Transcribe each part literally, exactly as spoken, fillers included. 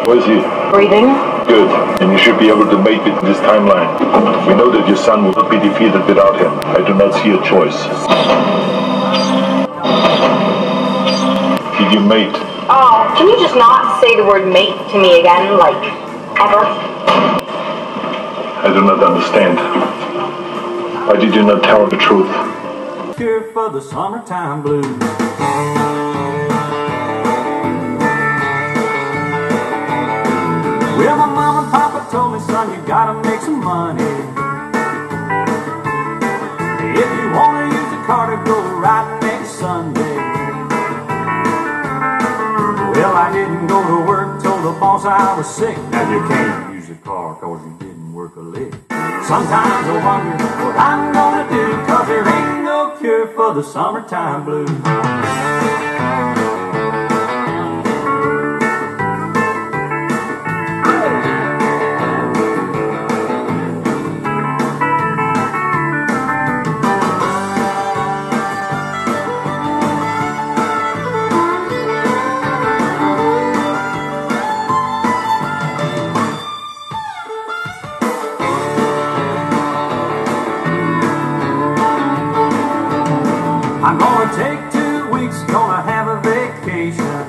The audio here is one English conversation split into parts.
How is he? Breathing. Good. And you should be able to mate with this timeline. We know that your son will not be defeated without him. I do not see a choice. Did you mate? Oh, can you just not say the word mate to me again, like, ever? I do not understand. Why did you not tell the truth? Cure for the summertime blues. Well, my mama and papa told me, son, you gotta make some money. If you wanna use the car to go right next Sunday. Well, I didn't go to work, told the boss I was sick. Now you can't use the car cause you didn't work a lick. Sometimes I wonder what I'm gonna do, cause there ain't no cure for the summertime blues. I'm gonna take two weeks, gonna have a vacation.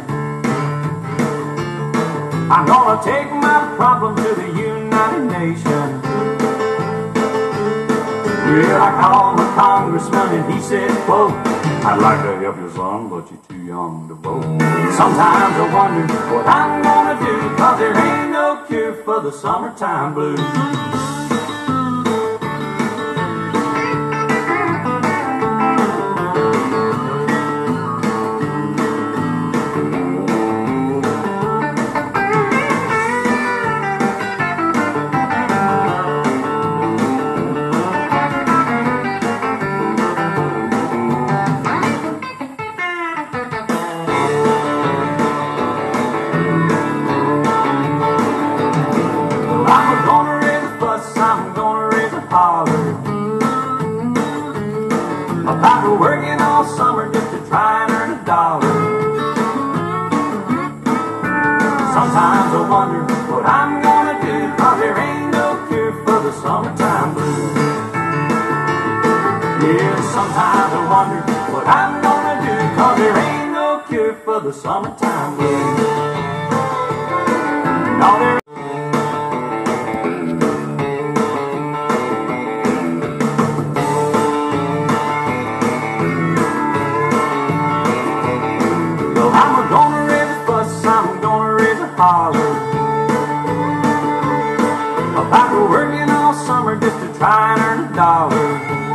I'm gonna take my problem to the United Nations. Well, I called my congressman and he said, quote, I'd like to help you, son, but you're too young to vote. Sometimes I wonder what I'm gonna do, cause there ain't no cure for the summertime blues. I'm gonna raise a fuss, I'm gonna raise a holler about working all summer just to try and earn a dollar. Sometimes I wonder what I'm gonna do, cause there ain't no cure for the summertime blues. Yeah, sometimes I wonder what I'm gonna do, cause there ain't no cure for the summertime blues. No, there I'm gonna raise a fuss, I'm gonna raise a holler about working all summer just to try and earn a dollar.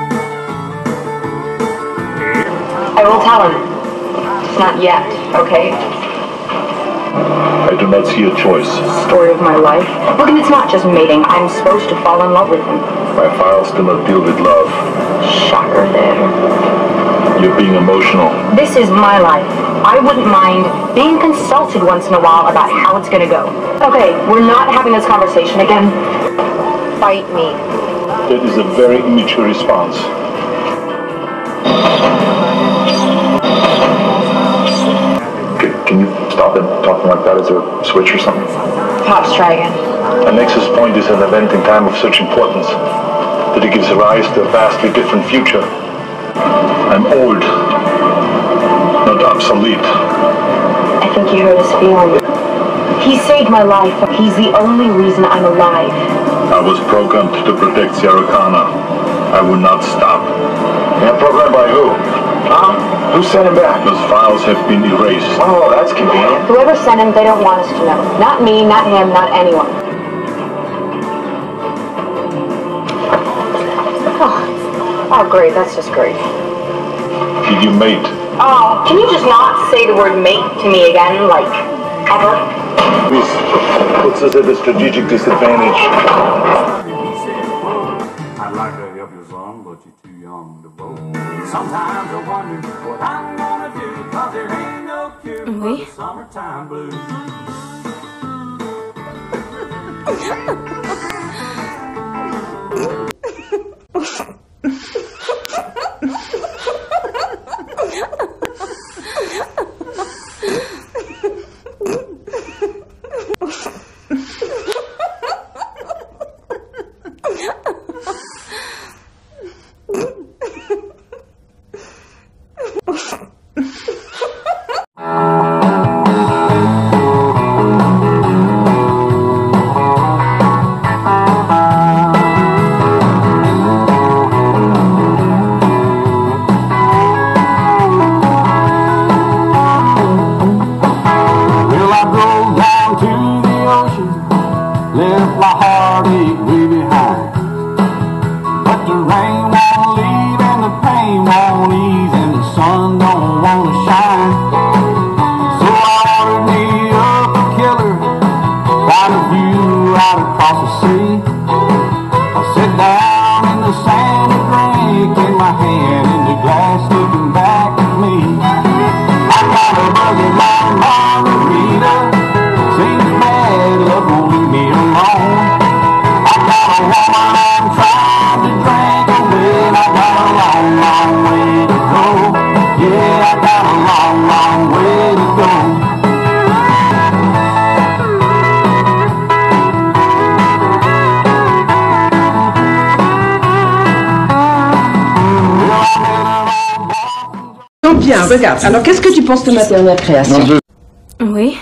I will tell him. It's not yet, okay? I do not see a choice. Story of my life. Look, and it's not just mating. I'm supposed to fall in love with him. My files do not deal with love. Shocker there. You're being emotional. This is my life. I wouldn't mind being consulted once in a while about how it's gonna go. Okay, we're not having this conversation again. Fight me. That is a very immature response. Can, can you stop it talking like that? Is there a switch or something? Pops, try again. A nexus point is an event in time of such importance that it gives rise to a vastly different future. I'm old, not obsolete. I think you hurt his feelings. He saved my life. He's the only reason I'm alive. I was programmed to protect Sierra Kana. I would not stop. Yeah, programmed by who? Huh? Who sent him back? Those files have been erased. Oh, that's convenient. Whoever sent him, they don't want us to know. Not me, not him, not anyone. Oh, oh great. That's just great. Did you mate? Oh, can you just not say the word mate to me again, like, ever? This puts us at a strategic disadvantage. I'd like to help you, son, but you're too young to vote. Sometimes I wonder what I'm gonna do, cause there ain't no cure for the summertime blues. Oh. the rain won't leave and the pain won't ease and the sun don't want to shine. So I ordered me up a killer, got a view out across the sea. I sit down in the sand and drink in my hand in the glass looking back at me. I got a buggy long margarita, seems bad luck won't leave me alone. I got a woman I'm trying to drink away, and I got a long, long way to go. Yeah, I got a long, long way to go. Bien, regarde. Alors, qu'est-ce que tu penses de ma dernière création? Non, je... Oui.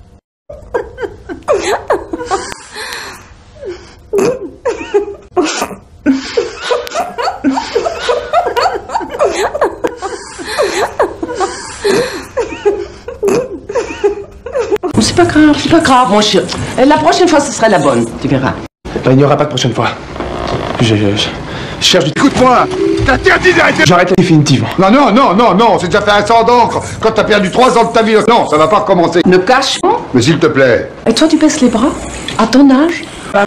C'est pas grave, c'est pas grave, mon chien. La prochaine fois, ce sera la bonne, tu verras. Ben, il n'y aura pas de prochaine fois. Je, je, je cherche du... Écoute-moi, t'interdis d'arrêter. J'arrête définitivement. Non, non, non, non, non, c'est déjà fait un sang d'encre. Quand t'as perdu trois ans de ta vie, non, ça va pas recommencer. Ne cache pas. Mais s'il te plaît. Et toi, tu baisses les bras? À ton âge?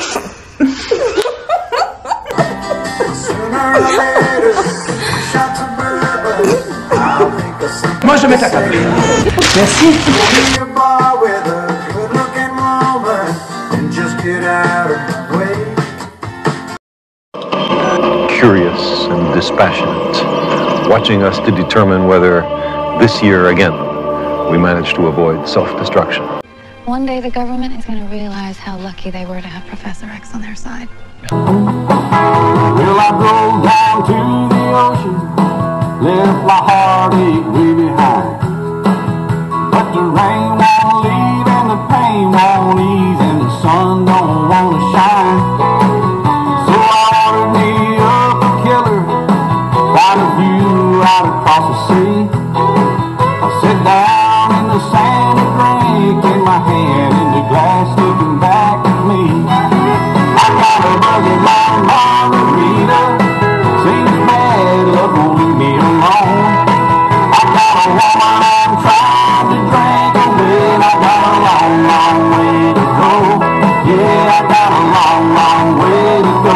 Moi, je mets ta table. Merci. Curious and dispassionate, watching us to determine whether this year again we managed to avoid self-destruction. One day the government is going to realize how lucky they were to have Professor X on their side. Well, I drove down to the ocean, left my heartache way behind. But the rain won't leave and the pain won't ease and the sun don't want to shine. So I ordered me up a killer, got a view out across the sea. I sit down in the sand and drink in my hand in the glass looking back at me. I got a buggy long margarita, seems bad luck won't leave me alone. I got a woman I'm trying to drink away, and I got a long, long way to go. Yeah, I got a long, long way to go.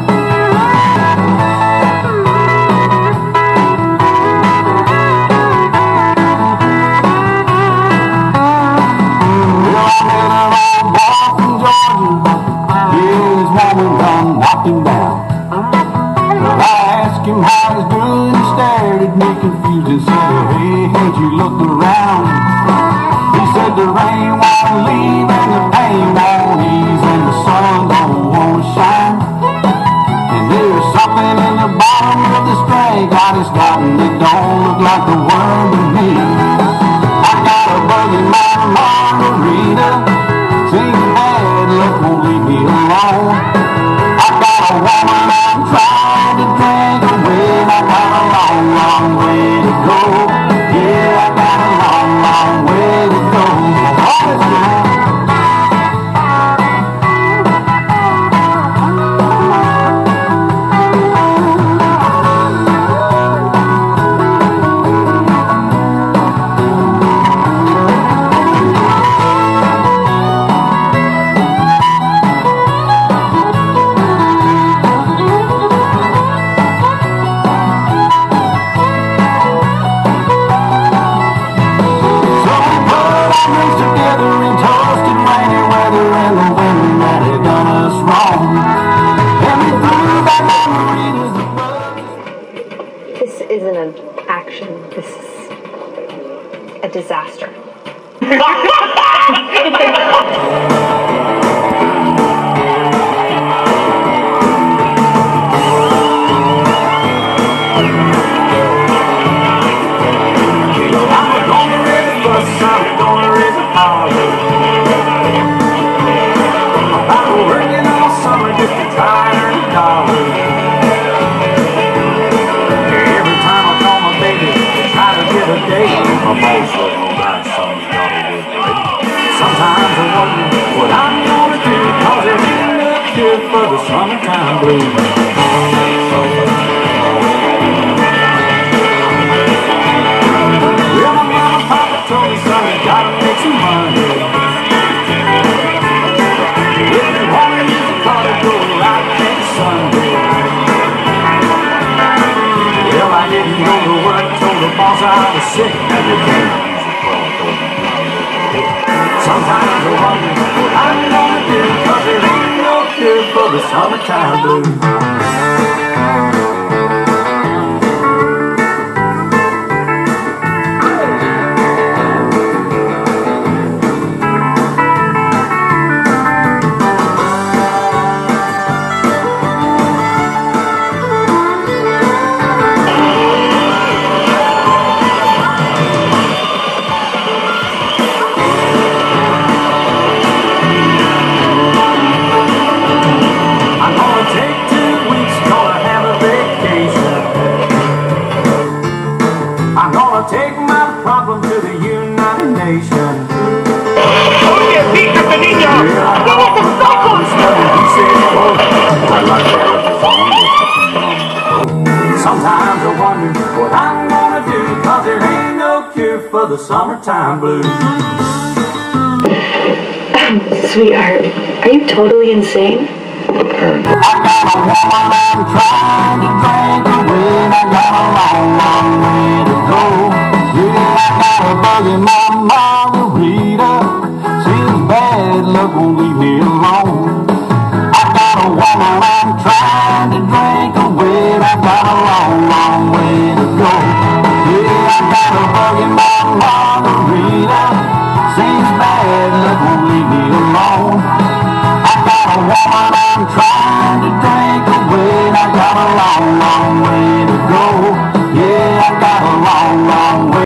Well, I met an old boy from Georgia, his woman done knocked him down. Well, I asked him how he's doing, he stared at me confused and said, hey, ain't you looked around? He said the rain won't leave and the pain won't ease and the sun don't want to shine. And there's something in the bottom of the string God has gotten that don't look like the worm to me. I got a buggy long margarita, seems bad luck won't leave me alone. I got a woman I'm trying to drink away, and I got a long, long way to go. Yeah, I got a long, long way to go. So we put our drinks together and toasted rainy weather and the women that had done us wrong. And we threw back margaritas and bugs. This isn't an action. This is a disaster. I'm gonna raise a fuss, I'm gonna raise a holler. I've been working all summer just to try and earn a dollar. Every time I call my baby, try to get a date, I'm also gonna buy some Dollywood break. Sometimes I wonder what I'm gonna do, cause it ain't enough good for the summertime blues. boss I was sick, and you can't use a car cause you didn't work a lick. Sometimes I wonder what I'm gonna do, cause there ain't no cure for the summertime blues. I'm gonna take my problem to the United Nations. Oye, fíjate, niña. ¡Tienes el saco! Sometimes I wonder what I'm gonna do, cause there ain't no cure for the summertime blues. Sweetheart, are you totally insane? I got a woman I'm trying to drink away, I got a long, long way to go. Yeah, I got a bug in my margarita, seems bad luck won't leave me alone. I got a woman I'm trying to drink away, I got a long, long way to go. Yeah, I got a bug in my margarita, seems bad luck won't leave me alone. I got a woman I'm trying to drink away, I got a long, long way to go. Yeah, I got a long, long way.